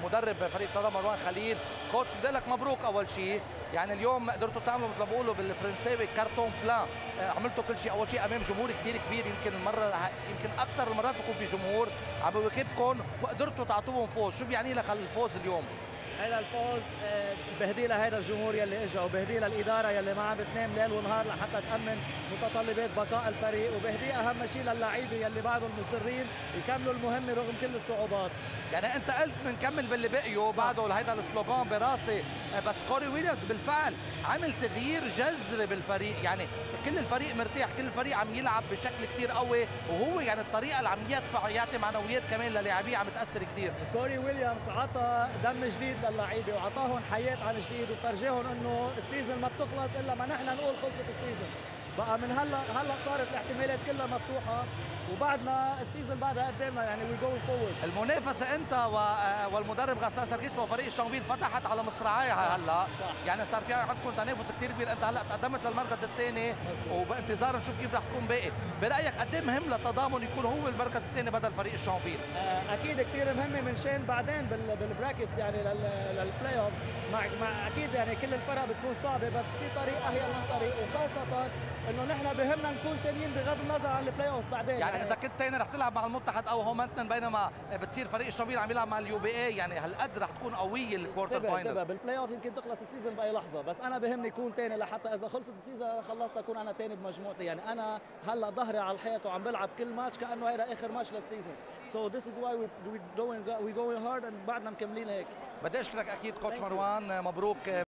مدرب فريق التضامن مروان خليل. كوتش بدي لك مبروك اول شيء، يعني اليوم قدرتوا تعملوا مثل ما بقولوا بالفرنساوي كارتون بلان، عملتوا كل شيء. اول شيء امام جمهور كثير كبير، يمكن اكثر المرات بكون في جمهور عم بيواكبكم وقدرتوا تعطوهم فوز. شو بيعني لك الفوز اليوم؟ هذا الفوز بهديه لهذا الجمهور يلي اجى، وبهديه للاداره يلي ما عم بتنام ليل ونهار لحتى تامن متطلبات بقاء الفريق، وبهديه اهم شيء للاعيبه يلي بعدهم مصرين يكملوا المهمه رغم كل الصعوبات. يعني انت قلت بنكمل باللي بقيوا بعده، هيدا السلوغان براسي، بس كوري ويليامز بالفعل عمل تغيير جذري بالفريق، يعني كل الفريق مرتاح، كل الفريق عم يلعب بشكل كثير قوي، وهو يعني الطريقه اللي عم يدفع يعطي معنويات كمان للاعبيه عم تاثر كثير. كوري ويليامز عطى دم جديد للعيبه وعطاهم حياه عن جديد، وفرجاهم انه السيزون ما بتخلص الا ما نحن نقول خلصت السيزون. بقى من هلا صارت الاحتمالات كلها مفتوحه، وبعدنا السيزون بعدها قدامنا، يعني وي جوينج فورورد. المنافسه انت والمدرب غسان سرقيس وفريق الشامبيل فتحت على مصراعيها هلا، يعني صار في عندكم تنافس كثير كبير. انت هلا تقدمت للمركز الثاني وبانتظار نشوف كيف رح تكون باقي. برايك قد ايه مهم للتضامن يكون هو المركز الثاني بدل فريق الشامبيل؟ اكيد كثير مهمه، من شان بعدين بالبراكتس يعني للبلاي اوف، مع اكيد يعني كل الفرق بتكون صعبه، بس في طريق اهيل من طريق، وخاصه انه نحن بهمنا نكون ثانيين بغض النظر عن البلاي اوف بعدين. يعني اذا كنت ثاني رح تلعب مع المتحد او هومنتن، بينما بتصير فريق الشامبيل عم يلعب مع اليو بي اي، يعني هالقد رح تكون قويه الكوارتر فاينل. بالبلاي اوف يمكن تخلص السيزون باي لحظه، بس انا بهمني اكون ثاني لحتى اذا خلصت السيزون انا خلصت اكون انا ثاني بمجموعتي. يعني انا هلا ظهري على الحيط وعم بلعب كل ماتش كانه هذا اخر ماتش للسيزون. So this is why we going hard and بعدنا مكملين هيك. بدي اشكرك اكيد كوتش مروان، مبروك.